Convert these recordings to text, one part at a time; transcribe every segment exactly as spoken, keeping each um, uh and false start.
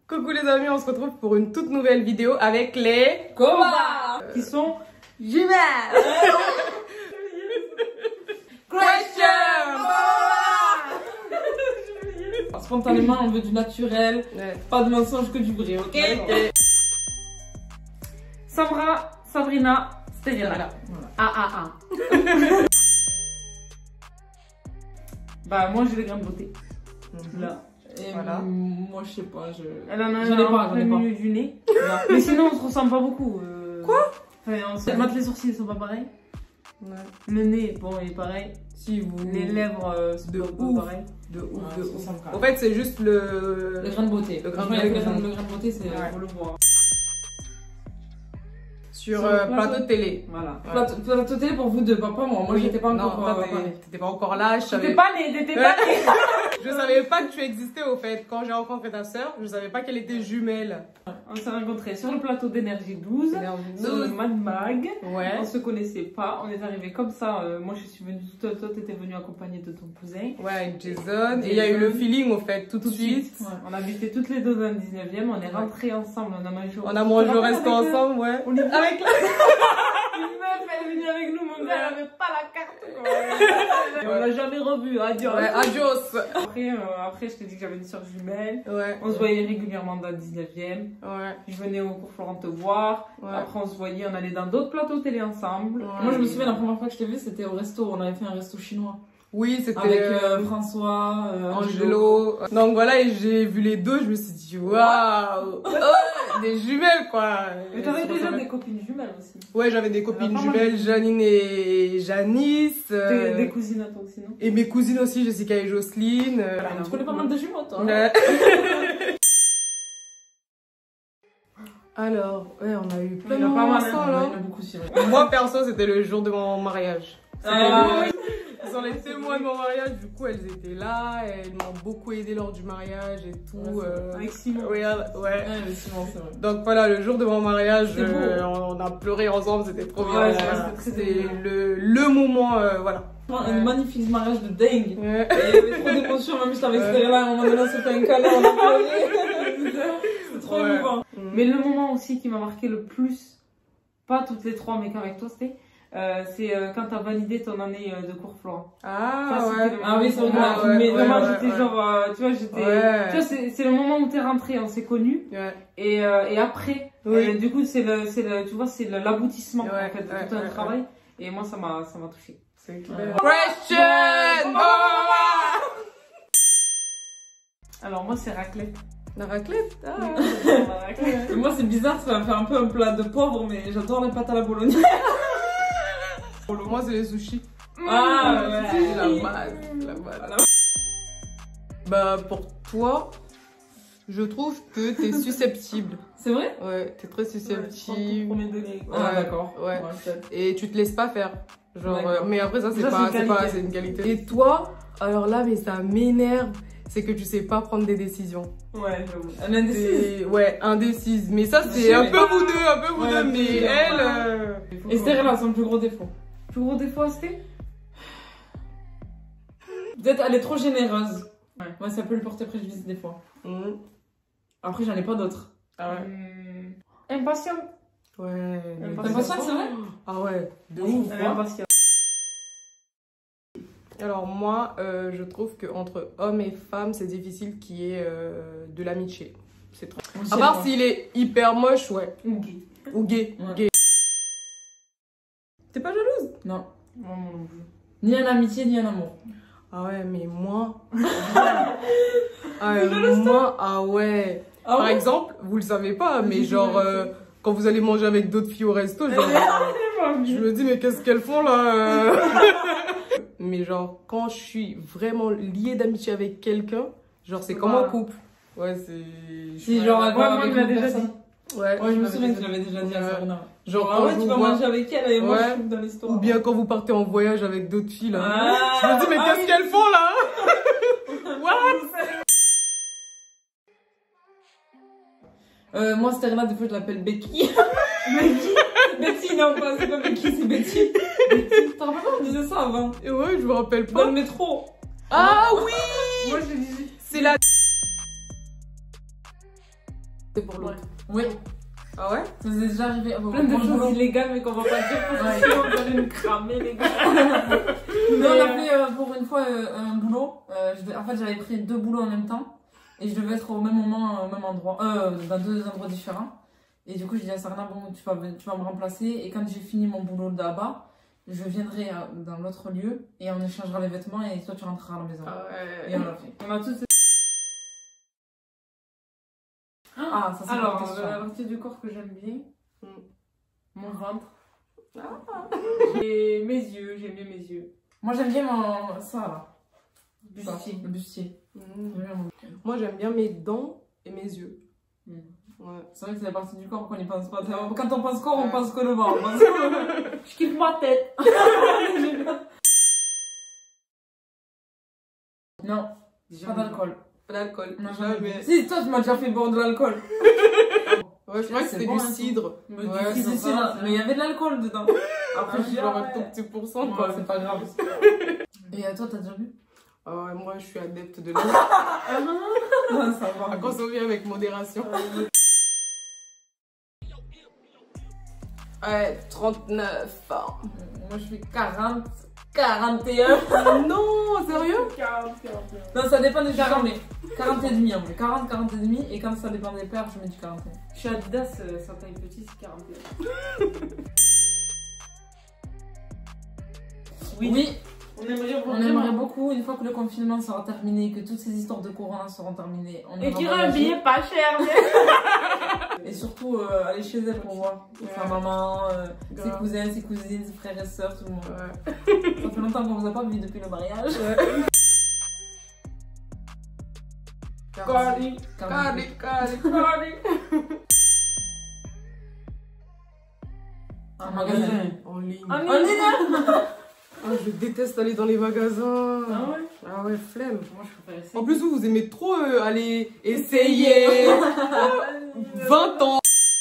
Coucou les amis, on se retrouve pour une toute nouvelle vidéo avec les Koba qui sont jumelles. Question. Spontanément, on veut du naturel, Ouais. pas de mensonge que du vrai, ok? Okay. Samra, Sabrina, Sterella. Voilà. Ah ah ah. Bah moi j'ai des grains de beauté. Mhm. Là. Et Voilà. moi je sais pas, je. Elle en a J'en ai un pas, en j'en ai plein pas. milieu du nez. Non. Mais sinon on se ressemble pas beaucoup. euh. Quoi? Enfin, on se... Mat, les sourcils ils sont pas pareils. Ouais. Le nez, bon il est pareil. Si vous... Les lèvres, euh, c'est De pas ouf. pareil. De ouf, Ouais, de ça ouf. ressemble quand même. En fait, c'est juste le... Le grain de beauté. Le grain de Franchement, beauté. le grain, le grain de beauté, c'est Ouais. faut le voir. Sur Sur euh, le plateau. plateau de télé. Voilà. Ouais. Plateau, plateau télé pour vous deux, pas pour moi. Moi, Oui. j'étais pas encore. Non, euh, toi, pas née. t'es- t'étais pas encore là. Je savais T'étais pas née, t'étais pas née. Je savais pas que tu existais au fait. Quand j'ai rencontré ta sœur, je savais pas qu'elle était jumelle. On s'est rencontrés sur le plateau d'Énergie douze, sur le Mad Mag. Ouais. On se connaissait pas, on est arrivés comme ça. euh, moi, je suis venue, toi, toi, t'étais venue accompagnée de ton cousin. Ouais, avec Jason. Et il y a eu le feeling au fait, tout, de suite. Ouais. On habitait toutes les deux dans le dix-neuvième, on est Ouais. rentrés ensemble, on a mangé. On a mangé au Tu te resto rappelles avec, euh, ensemble, ouais. On est Avec la... Une meuf, elle est venue avec nous, mon gars, elle avait pas la carte. Quoi. Et on l'a jamais revu, adieu. Ouais, adios. Après, euh, après, je t'ai dit que j'avais une soeur jumelle. Ouais. On se voyait régulièrement dans le dix-neuvième. Ouais. Je venais au cours Florent te voir. Ouais. Après, on se voyait, on allait dans d'autres plateaux télé ensemble. Ouais. Moi, je me souviens, la première fois que je t'ai vu, c'était au resto. On avait fait un resto chinois. Oui, c'était Avec euh, euh, François, euh, Angelo. Donc voilà, et j'ai vu les deux, je me suis dit, waouh, oh, des jumelles quoi. Mais t'avais Elles se déjà ressemblent. des copines jumelles aussi. Ouais, j'avais des copines pas mal. jumelles, Janine et Janice. euh, Des, des cousines à toi aussi, non? Et mes cousines aussi, Jessica et Jocelyne. euh, Ah, tu connais pas mal de jumeaux, toi. hein. Ouais. Alors, ouais, on a eu plein Il de y en a pas moments mal, hein. ensemble, Il y hein. en a beaucoup aussi. ouais. Moi, perso, c'était le jour de mon mariage. C'était Ah, le- Ils sont les témoins de mon mariage, du coup, elles étaient là, elles m'ont beaucoup aidé lors du mariage et tout. Ouais, c'est euh, Avec Simon. ouais, ouais. Ouais, mais sinon, c'est vrai. Donc voilà, le jour de mon mariage, C'était beau. euh, on a pleuré ensemble, c'était trop Ouais, bien. ouais, Voilà. c'était très C'était bien. le, le moment, euh, voilà. Un magnifique mariage de dingue. Ouais. Et il y avait trop d'émotions, même si avec Ouais. Sterella, à un moment donné, on s'est fait un câlin, on a pleuré. C'est trop Ouais. émouvant. Mais le moment aussi qui m'a marqué le plus, pas toutes les trois, mais qu'avec toi, c'était. Euh, c'est euh, quand t'as validé ton année euh, de cours Florent. Ah Ça, c'était ouais. le Ah moment oui, c'est vrai où- qu'on a Ouais, filmé. ouais, Mais moi, ouais, j'étais ouais. genre, euh, tu vois, j'étais. Ouais. Tu vois, c'est c'est le moment où t'es rentré, on s'est connus. Ouais. Et, euh, et après, Oui. euh, du coup, c'est le, c'est le, tu vois, c'est le- l'aboutissement Ouais, en fait de ouais, tout un ouais, travail. Et moi, ça m'a, ça m'a touché. C'est clair. Question! Oh! Alors moi, c'est raclette. La raclette? Ah. La raclette. Et moi, c'est bizarre, ça va faire un peu un plat de pauvre, mais j'adore les pâtes à la bolognaise. Moi, c'est les sushis. Ah, C'est ouais. la base, la base. Bah, pour toi, je trouve que t'es susceptible. C'est vrai? Ouais, t'es très Ouais, susceptible. premier degré. Ah, Ouais, d'accord. ouais. peut-être. Et tu te laisses pas faire. Genre, D'accord. euh, mais après, ça, c'est Ça, pas, c'est une c'est pas, qualité. c'est une qualité. Et toi, alors là, mais ça m'énerve, c'est que tu sais pas prendre des décisions. Ouais, j'avoue. Un indécis. C'est- Ouais, indécise. Mais ça, Je c'est sais un pas. peu vous deux, un peu vous Ouais, deux. Mais c'est elle, sûr. euh, Et Sterella, son plus gros défaut. Plus gros défaut, c'était Peut-être elle est trop généreuse. Ouais. Ouais, ça peut lui porter préjudice des fois. hum, Après, j'en ai pas d'autres. ah ouais. Hum, Impatient. Ouais. mais- T'as T'as pas ça, c'est vrai? Ah ouais, de Oui. ouf. Elle est impatient. Alors moi, euh, je trouve que entre hommes et femmes, c'est difficile qu'il y ait euh, de l'amitié. C'est trop. À part s'il est hyper moche, ouais. Ou gay. Ou gay. Ouais. Gay. T'es pas jalouse? Non. Moi, moi non plus. Ni en amitié, ni en amour. Ah ouais, mais moi. ah ouais, moi, ah ouais. Ah Par ouais? exemple, vous le savez pas, mais Oui, genre, oui, oui. euh, quand vous allez manger avec d'autres filles au resto, genre, euh, je me dis, mais qu'est-ce qu'elles font là euh Mais genre, quand je suis vraiment liée d'amitié avec quelqu'un, genre, c'est comme un Voilà. couple. Ouais, c'est. Si, ouais, genre, ouais, elle Ouais, va moi, avec il m'a une déjà personne. dit. ouais, Ouais, je me je souviens que l'avais tu l'avais déjà dit à Ouais. Sabrina. Genre, Ah quand ouais, je tu vous vas vois- manger avec elle et moi Ouais. je suis dans l'histoire. Ou bien quand vous partez en voyage avec d'autres filles là. Ah, Je me dis, mais ah qu'est-ce oui. qu'elles font là What Euh, moi, Sterella, des fois, je l'appelle Becky. Becky Betty, non, pas, c'est pas Becky, c'est Betty. Betty, t'en rappelles pas, on disait ça avant. Et ouais, je me rappelle Dans pas. le métro. Ah oui Moi, je dis. C'est la... C'est pour l'autre. Oui. Ah ouais? Ça vous est déjà arrivé? Bon, Plein de bon, choses boulot. illégales, mais qu'on va pas dire parce que sinon on va nous cramer, les gars. Non, on a fait euh, pour une fois euh, un boulot. Euh, je devais- en fait, j'avais pris deux boulots en même temps. Et je devais être au même moment, au même endroit. Euh, dans deux endroits différents. Et du coup, j'ai dit à Sarna, bon, tu vas, tu vas me remplacer. Et quand j'ai fini mon boulot là-bas, je viendrai euh, dans l'autre lieu. Et on échangera les vêtements. Et toi, tu rentreras à la maison. Ah ouais. Et on l'a fait. On a tous. Ah, ça c'est Alors, une question. la partie du corps que j'aime bien, Mm. mon ventre. Ah. Et mes yeux, j'aime bien mes yeux. Moi, j'aime bien mon... ça là. Ça, Bustier. le bustier. Mm. J'aime bien mon- Moi, j'aime bien mes dents et mes yeux. Mm. Ouais. C'est vrai que c'est la partie du corps qu'on n'y pense pas. Quand on pense corps, on Ouais. pense que le ventre. On pense que- Je kiffe ma tête. Non, pas d'alcool. Pas d'alcool. Non, Jamais. Si, toi, tu m'as déjà fait boire de l'alcool. Ouais, je crois que C'est c'était bon, du hein, cidre. Me Ouais, dis- Si, si, si, non, mais il y avait de l'alcool dedans. Après, Ah, j'ai genre un ouais. tout petit pourcent, Ouais, quoi. c'est pas grave. Et euh, toi, t'as déjà bu? Ah ouais, moi, je suis adepte de la Non, ça va. à consommer avec modération. Ouais, trente-neuf. hein. Moi, je fais quarante, quarante et un. Non, sérieux? Non, ça dépend des jours, mais quarante et demi en vrai. quarante, quarante et demi. Et quand ça dépend des paires, je mets du quarante et un. Je suis Adidas, euh, sa taille petite, c'est quarante et un. Oui, oui, On aimerait on vraiment. aimerait beaucoup, une fois que le confinement sera terminé, que toutes ces histoires de corona seront terminées. On Et ira qu'il y aura un voyager. billet pas cher. Et surtout, euh, aller chez elle pour voir sa Ouais. maman, euh, ses Grave. cousins, ses cousines, ses frères et sœurs, tout le monde. Ouais. Ça fait longtemps qu'on vous a pas vu depuis le mariage. Cali, Cali, cali. cali. Un magasin. En ligne. En En ligne. ligne. Ah, je déteste aller dans les magasins. Ah ouais? Ah ouais, flemme. Moi, je préfère essayer. En plus, vous, vous aimez trop euh, aller essayer. vingt ans.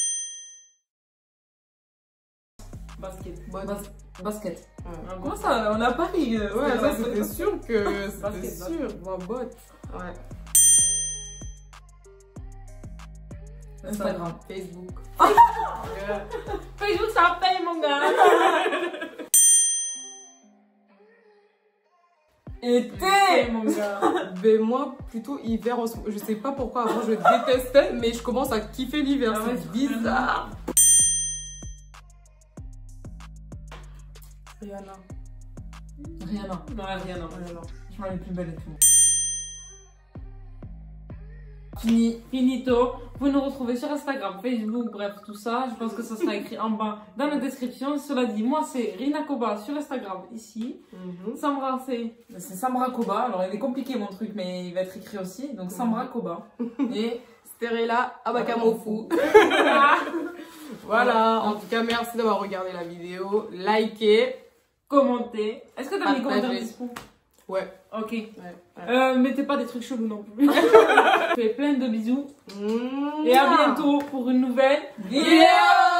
Basket. Bon, Bas- basket. ouais. Comment ça? On est à Paris. euh, Ouais, c'est- ça c'était sûr que c'était Basket, sûr. Bon, botte. Ouais. Instagram. Facebook. Facebook, ça paye, mon gars. Été. mon gars. Ben moi, plutôt hiver en ce moment. Je sais pas pourquoi avant je détestais, mais je commence à kiffer l'hiver. Ah ouais, c'est bizarre. Rihanna. Rihanna. Non, rien, non. Rihanna. Franchement, elle est plus belle et tout. Fini. Finito. Vous nous retrouvez sur Instagram, Facebook, bref, tout ça. Je pense que ça sera écrit en bas dans la description. Cela dit, moi, c'est Rina Koba sur Instagram, ici. Mhm. Samra, c'est... C'est Samra Koba. Alors, il est compliqué mon truc, mais il va être écrit aussi. Donc, Samra Koba. Et Sterella Abakamofu. Voilà. En tout cas, merci d'avoir regardé la vidéo. Likez. Commentez. Est-ce que t'as mis Partagez. commentaires dispo? Ouais. Ok. Ouais. ouais. Euh, mettez pas des trucs chelous non plus. Je fais plein de bisous. Mmh. Et à bientôt pour une nouvelle vidéo.